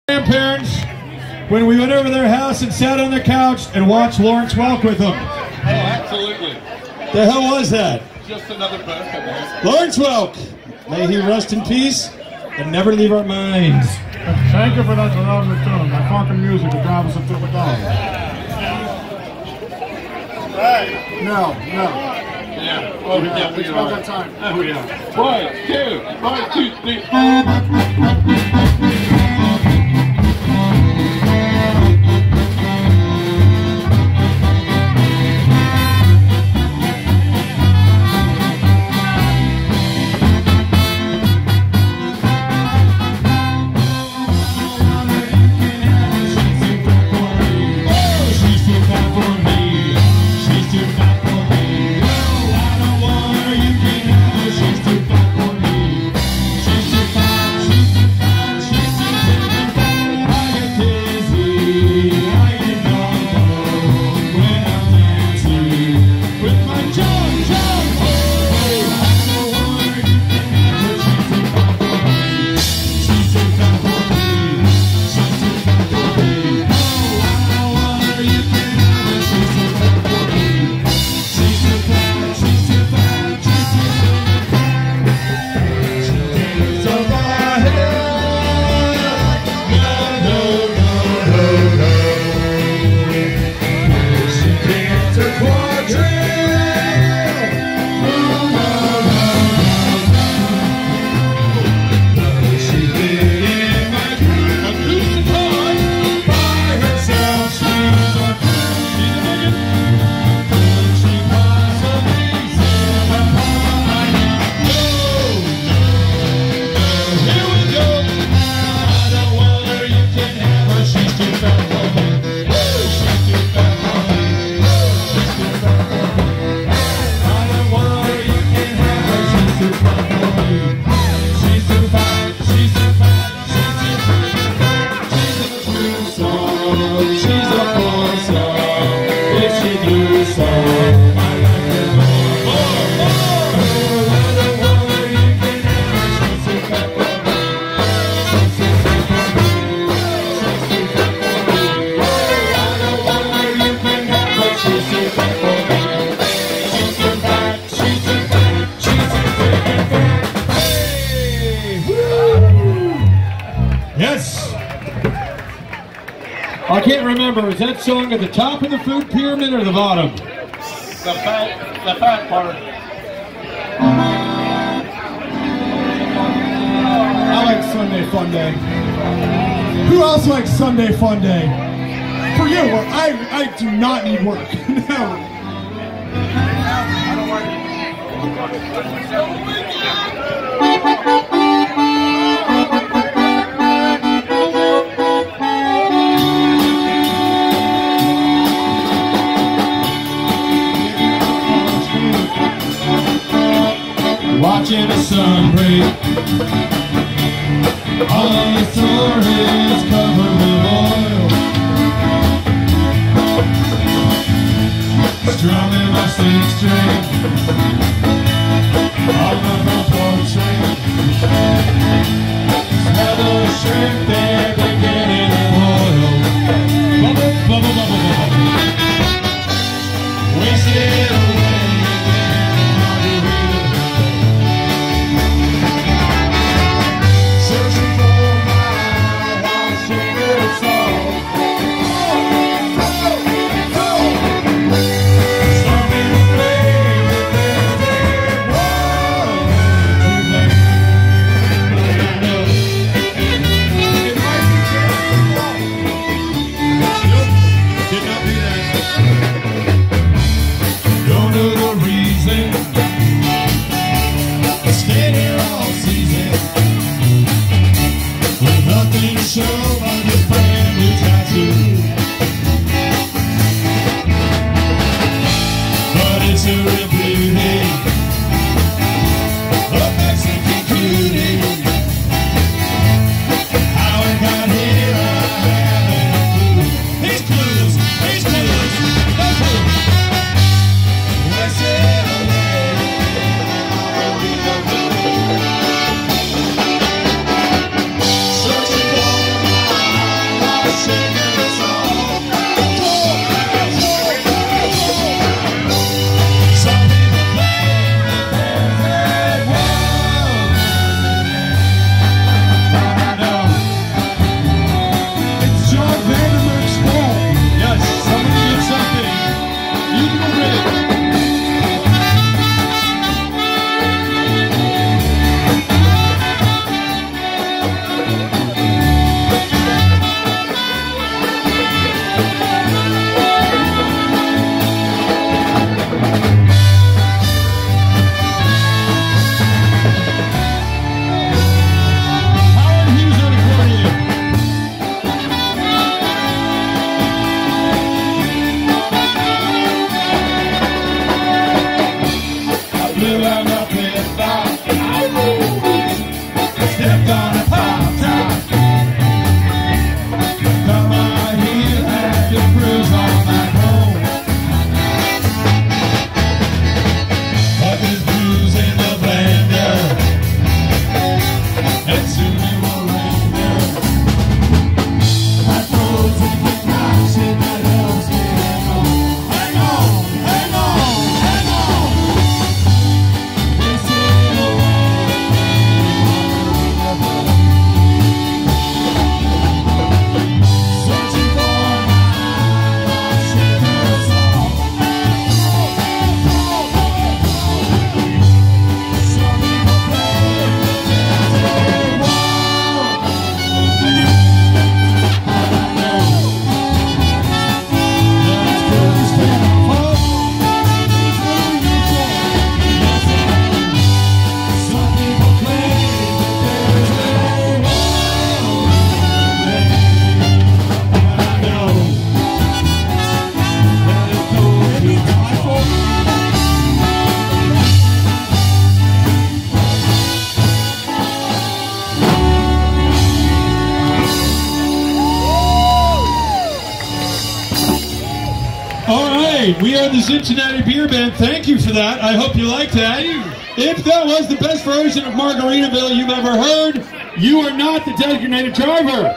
Grandparents, when we went over their house and sat on the couch and watched Lawrence Welk with them. Oh, absolutely. The hell was that? Just another birthday, man. Lawrence Welk, may he rest in peace and never leave our minds. Thank you for that lovely tune, that funky music to drive us up to the dog. No. Yeah. Oh, yeah. We spent that time. Oh, yeah. 1, 2, 3. I can't remember, is that song at the top of the food pyramid or the bottom? The fat part. I like Sunday Fun Day. Who else likes Sunday Fun Day? For you, I do not need work. No. Watching the sun break on the floor is covered with oil. Strumming my six string on the front porch swing. Smell the shrimp there, they're getting oil. Bubble, bubble, bubble, bubble. Wasted away. Storming the flame. right, we are the Cincinnati Beer Band. Thank you for that. I hope you liked that. If that was the best version of Margaritaville you've ever heard, you are not the designated driver.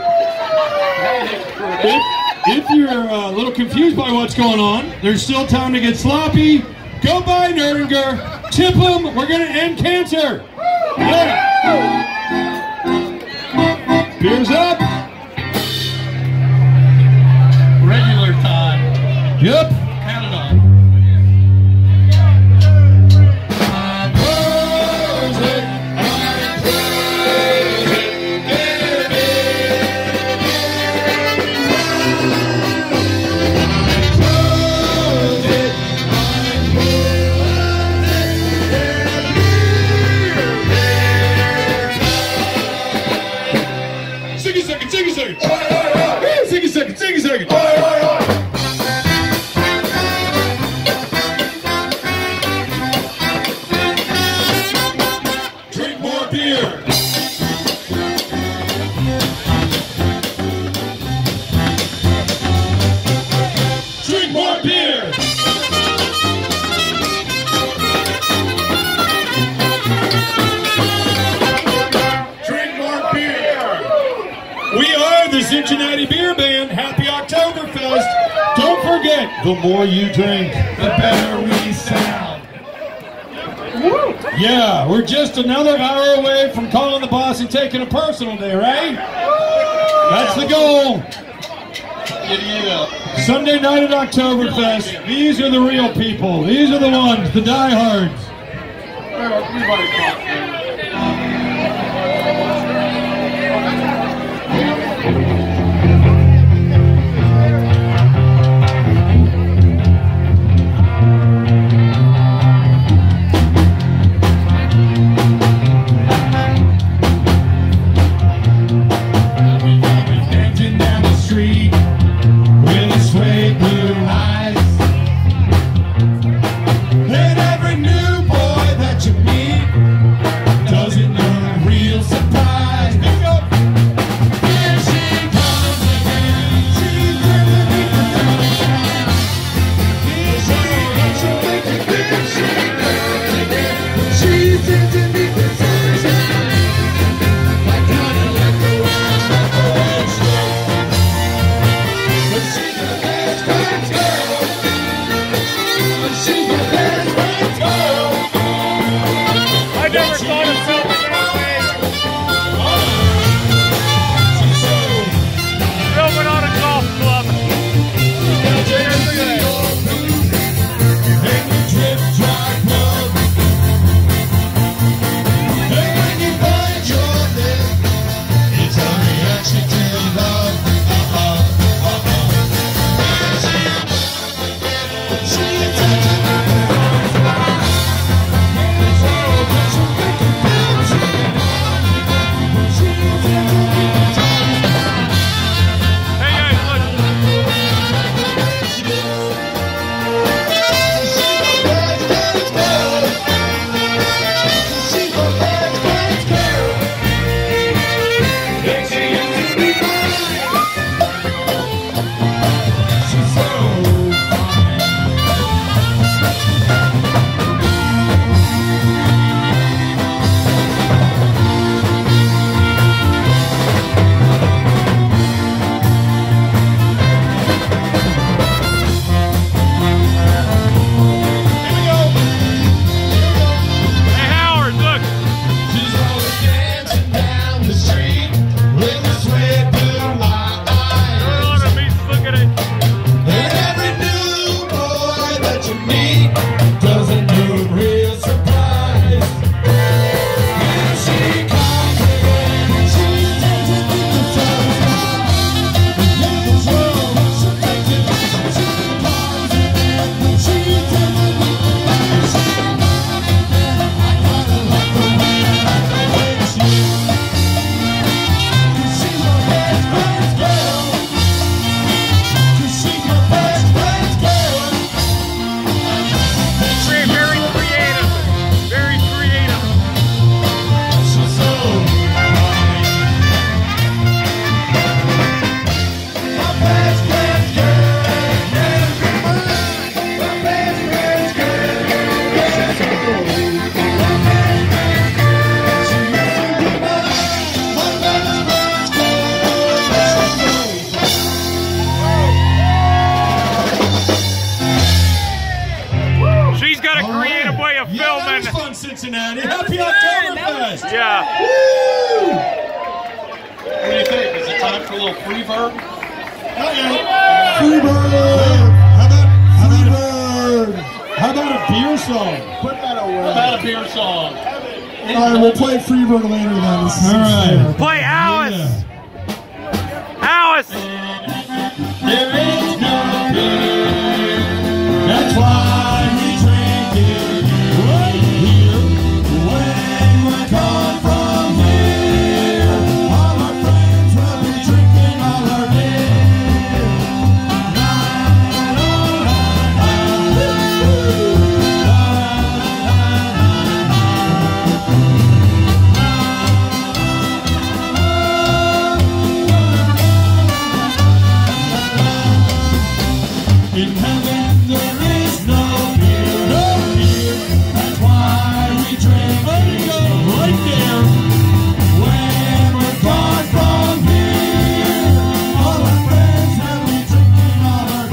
If you're a little confused by what's going on, there's still time to get sloppy. Go by Nerdinger, tip them, we're going to end cancer. Yeah. Beers up. Regular time. Yep. Count it on. Sing a second. Drink more beer. Drink more beer. Drink more beer. We are the Cincinnati Beer Band. Happy Oktoberfest. Don't forget, the more you drink, the better we sound. Woo. Yeah, we're just another hour away from calling the boss and taking a personal day, right? That's the goal. Giddy up. Sunday night at Oktoberfest. These are the real people. These are the ones, the diehards. Everybody talk. Doesn't know real surprise. Here she comes. Cincinnati. Happy Oktoberfest! Yeah. Woo! What do you think? Is it time for a little free bird? Freebird! How about a beer song? Put that away. How about a beer song? Alright, we'll play Freebird later then. This is All right. fair. Play Alice. Yeah. Alice. There is no beer. That's why we drink it right here. When we're gone from here, all our friends will be drinking all our beer. In heaven there is no beer, no beer. That's why we drink it right there. When we're gone from here, all our friends will be drinking all our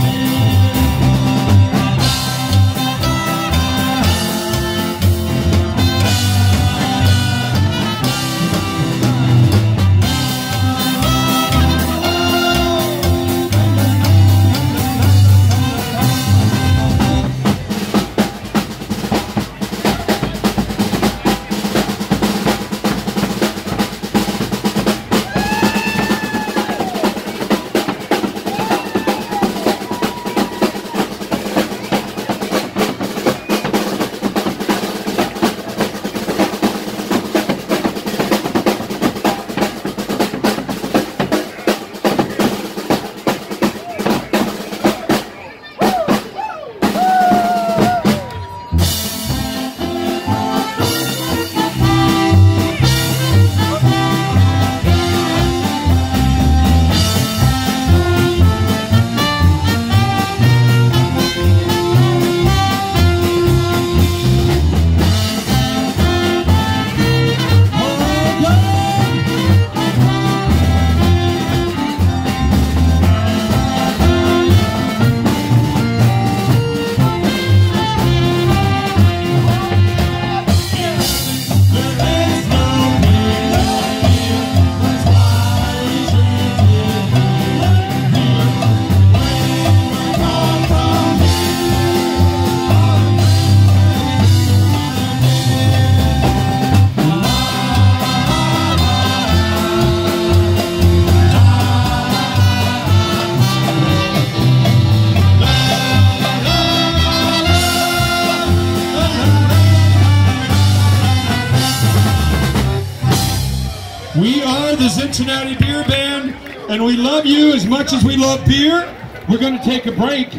We are the Cincinnati Beer Band, and we love you as much as we love beer. We're going to take a break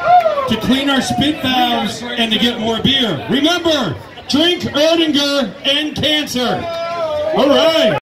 to clean our spit valves and to get more beer. Remember, drink Erdinger and cancer. All right.